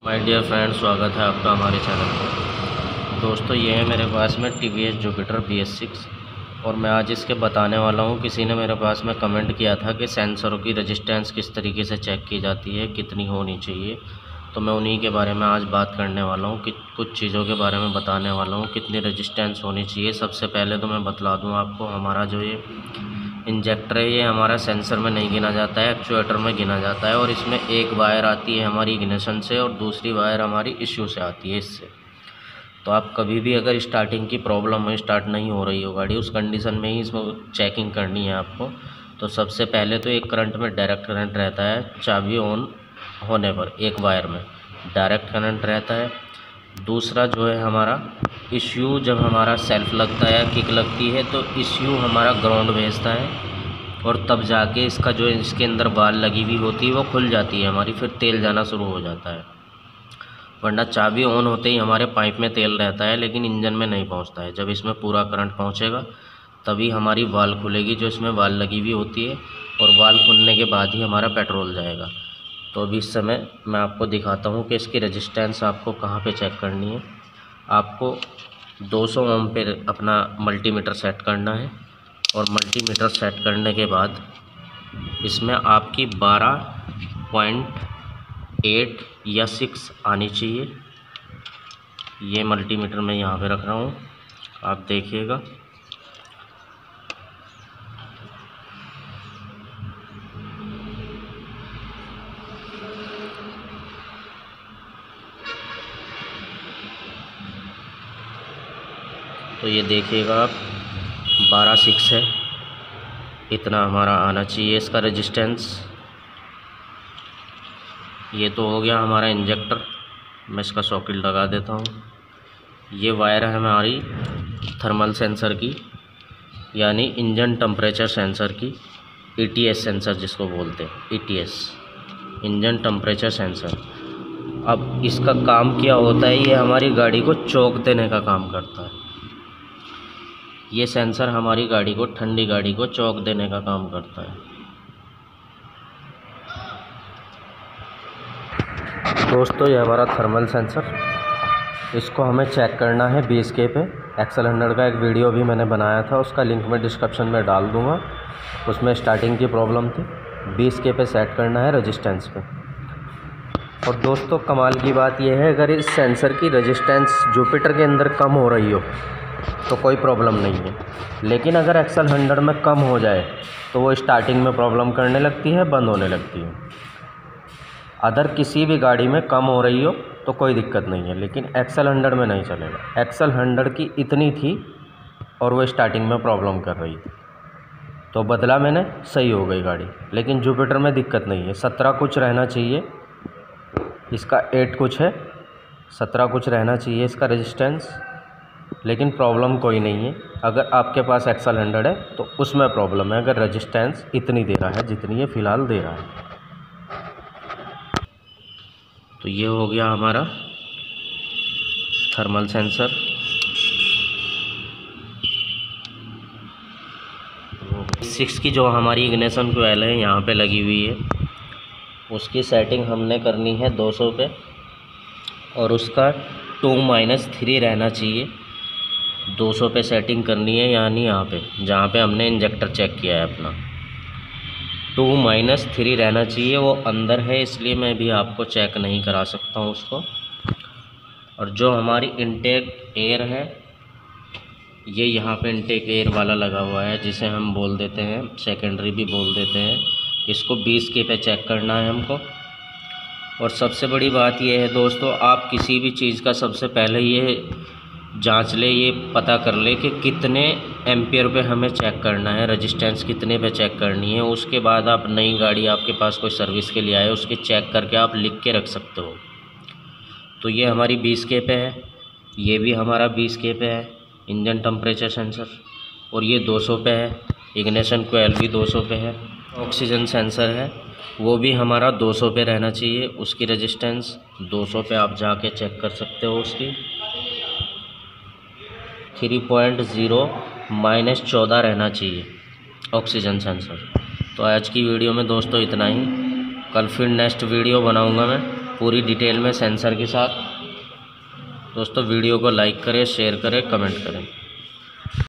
My dear friend, स्वागत है आपका हमारे चैनल पर। दोस्तों, ये है मेरे पास में TVS जुपिटर BS6 और मैं आज इसके बताने वाला हूँ। किसी ने मेरे पास में कमेंट किया था कि सेंसरों की रेजिस्टेंस किस तरीके से चेक की जाती है, कितनी होनी चाहिए। तो मैं उन्हीं के बारे में आज बात करने वाला हूँ कि कुछ चीज़ों के बारे में बताने वाला हूँ, कितनी रेजिस्टेंस होनी चाहिए। सबसे पहले तो मैं बतला दूँ आपको, हमारा जो ये इंजेक्टर है ये हमारा सेंसर में नहीं गिना जाता है, एक्चुएटर में गिना जाता है। और इसमें एक वायर आती है हमारी इग्निशन से और दूसरी वायर हमारी इश्यू से आती है इससे। तो आप कभी भी अगर स्टार्टिंग की प्रॉब्लम है, स्टार्ट नहीं हो रही हो गाड़ी, उस कंडीशन में ही इसमें चेकिंग करनी है आपको। तो सबसे पहले तो एक करंट में डायरेक्ट करंट रहता है, चाबी ऑन होने पर एक वायर में डायरेक्ट करंट रहता है। दूसरा जो है हमारा इश्यू, जब हमारा सेल्फ लगता है, किक लगती है, तो इश्यू हमारा ग्राउंड भेजता है और तब जाके इसका जो इसके अंदर बाल लगी हुई होती है वो खुल जाती है हमारी, फिर तेल जाना शुरू हो जाता है। वरना चाबी ऑन होते ही हमारे पाइप में तेल रहता है लेकिन इंजन में नहीं पहुंचता है। जब इसमें पूरा करंट पहुंचेगा तभी हमारी वाल खुलेगी, जो इसमें वाल लगी हुई होती है, और वाल खुलने के बाद ही हमारा पेट्रोल जाएगा। तो अभी इस समय मैं आपको दिखाता हूँ कि इसकी रेजिस्टेंस आपको कहाँ पे चेक करनी है। आपको 200 ओम पे अपना मल्टीमीटर सेट करना है और मल्टीमीटर सेट करने के बाद इसमें आपकी 12.8 या 6 आनी चाहिए। ये मल्टीमीटर मैं यहाँ पे रख रहा हूँ, आप देखिएगा। तो ये देखिएगा आप, 12.6 है, इतना हमारा आना चाहिए इसका रेजिस्टेंस। ये तो हो गया हमारा इंजेक्टर। मैं इसका सॉकेट लगा देता हूँ। ये वायर है हमारी थर्मल सेंसर की, यानी इंजन टेम्परेचर सेंसर की, ETS सेंसर जिसको बोलते हैं, ETS इंजन टेम्परेचर सेंसर। अब इसका काम क्या होता है, ये हमारी गाड़ी को चौक देने का काम करता है। ये सेंसर हमारी गाड़ी को, ठंडी गाड़ी को चौक देने का काम करता है। दोस्तों, ये हमारा थर्मल सेंसर, इसको हमें चेक करना है 20K पे। एक्सेल 100 का एक वीडियो भी मैंने बनाया था, उसका लिंक मैं डिस्क्रिप्शन में डाल दूँगा। उसमें स्टार्टिंग की प्रॉब्लम थी। 20K पे सेट करना है रेजिस्टेंस पे। और दोस्तों, कमाल की बात यह है, अगर इस सेंसर की रेजिस्टेंस जुपिटर के अंदर कम हो रही हो तो कोई प्रॉब्लम नहीं है, लेकिन अगर एक्सेल 100 में कम हो जाए तो वो स्टार्टिंग में प्रॉब्लम करने लगती है, बंद होने लगती है। अदर किसी भी गाड़ी में कम हो रही हो तो कोई दिक्कत नहीं है, लेकिन एक्सेल 100 में नहीं चलेगा। एक्सेल 100 की इतनी थी और वो स्टार्टिंग में प्रॉब्लम कर रही थी, तो बदला मैंने, सही हो गई गाड़ी। लेकिन जुपिटर में दिक्कत नहीं है, 17 कुछ रहना चाहिए, इसका 8 कुछ है, 17 कुछ रहना चाहिए इसका रेजिस्टेंस। लेकिन प्रॉब्लम कोई नहीं है। अगर आपके पास एक्सेल 100 है तो उसमें प्रॉब्लम है, अगर रेजिस्टेंस इतनी दे रहा है जितनी ये फ़िलहाल दे रहा है। तो ये हो गया हमारा थर्मल सेंसर। 6 की जो हमारी इग्निशन कोयल है यहाँ पे लगी हुई है, उसकी सेटिंग हमने करनी है 200 पे और उसका 2-3 रहना चाहिए। 200 पे सेटिंग करनी है, यानी यहाँ पे जहाँ पे हमने इंजेक्टर चेक किया है अपना, 2-3 रहना चाहिए। वो अंदर है इसलिए मैं भी आपको चेक नहीं करा सकता हूँ उसको। और जो हमारी इनटेक एयर है, ये यहाँ पे इनटेक एयर वाला लगा हुआ है, जिसे हम बोल देते हैं सेकेंडरी भी बोल देते हैं। इसको 20K पे चेक करना है हमको। और सबसे बड़ी बात यह है दोस्तों, आप किसी भी चीज़ का सबसे पहले ये जांच ले, ये पता कर ले कि कितने एम्पियर पे हमें चेक करना है, रेजिस्टेंस कितने पे चेक करनी है। उसके बाद आप नई गाड़ी आपके पास कोई सर्विस के लिए आए, उसकी चेक करके आप लिख के रख सकते हो। तो ये हमारी 20K पे है, ये भी हमारा 20K पे है इंजन टेम्परेचर सेंसर, और ये 200 पे है। इग्निशन कोयल भी 200 पे है। ऑक्सीजन सेंसर है, वो भी हमारा 200 पे रहना चाहिए, उसकी रेजिस्टेंस 200 पे आप जाके चेक कर सकते हो। उसकी 3.0 -14 रहना चाहिए ऑक्सीजन सेंसर। तो आज की वीडियो में दोस्तों इतना ही। कल फिर नेक्स्ट वीडियो बनाऊंगा मैं। पूरी डिटेल में सेंसर के साथ। दोस्तों वीडियो को लाइक करें, शेयर करें, कमेंट करें।